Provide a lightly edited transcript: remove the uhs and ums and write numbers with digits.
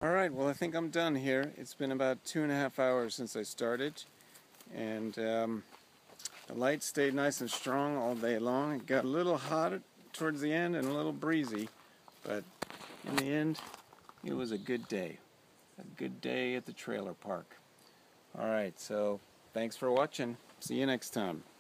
Alright, well I think I'm done here. It's been about 2.5 hours since I started, and the light stayed nice and strong all day long. It got a little hot towards the end and a little breezy, but in the end it was a good day. A good day at the trailer park. Alright, so thanks for watching. See you next time.